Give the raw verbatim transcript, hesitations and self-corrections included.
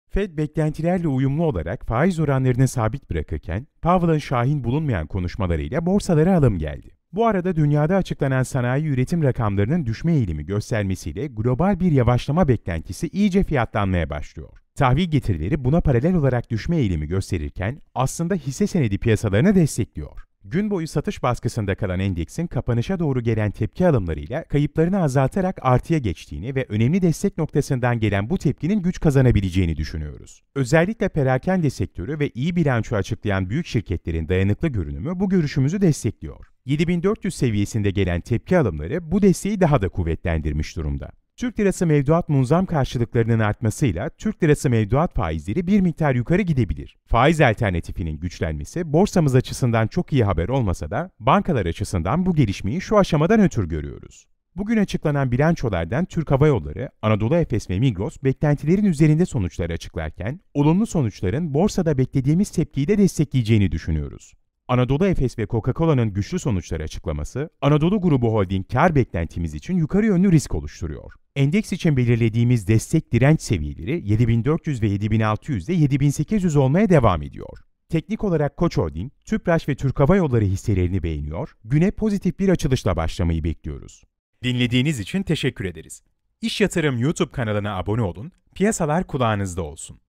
Fed beklentilerle uyumlu olarak faiz oranlarını sabit bırakırken, Powell'ın şahin bulunmayan konuşmalarıyla borsalara alım geldi. Bu arada dünyada açıklanan sanayi üretim rakamlarının düşme eğilimi göstermesiyle global bir yavaşlama beklentisi iyice fiyatlanmaya başlıyor. Tahvil getirileri buna paralel olarak düşme eğilimi gösterirken aslında hisse senedi piyasalarını destekliyor. Gün boyu satış baskısında kalan endeksin kapanışa doğru gelen tepki alımlarıyla kayıplarını azaltarak artıya geçtiğini ve önemli destek noktasından gelen bu tepkinin güç kazanabileceğini düşünüyoruz. Özellikle perakende sektörü ve iyi bilanço açıklayan büyük şirketlerin dayanıklı görünümü bu görüşümüzü destekliyor. yedi bin dört yüz seviyesinde gelen tepki alımları bu desteği daha da kuvvetlendirmiş durumda. Türk lirası mevduat munzam karşılıklarının artmasıyla Türk lirası mevduat faizleri bir miktar yukarı gidebilir. Faiz alternatifinin güçlenmesi borsamız açısından çok iyi haber olmasa da bankalar açısından bu gelişmeyi şu aşamadan ötürü görüyoruz. Bugün açıklanan bilançolardan Türk Hava Yolları, Anadolu Efes ve Migros beklentilerin üzerinde sonuçlar açıklarken, olumlu sonuçların borsada beklediğimiz tepkiyi de destekleyeceğini düşünüyoruz. Anadolu Efes ve Coca-Cola'nın güçlü sonuçları açıklaması, Anadolu Grubu Holding kar beklentimiz için yukarı yönlü risk oluşturuyor. Endeks için belirlediğimiz destek direnç seviyeleri yedi bin dört yüz ve yedi bin altı yüz ile yedi bin sekiz yüz olmaya devam ediyor. Teknik olarak Koç Holding, Tüpraş ve Türk Hava Yolları hisselerini beğeniyor, güne pozitif bir açılışla başlamayı bekliyoruz. Dinlediğiniz için teşekkür ederiz. İş Yatırım YouTube kanalına abone olun, piyasalar kulağınızda olsun.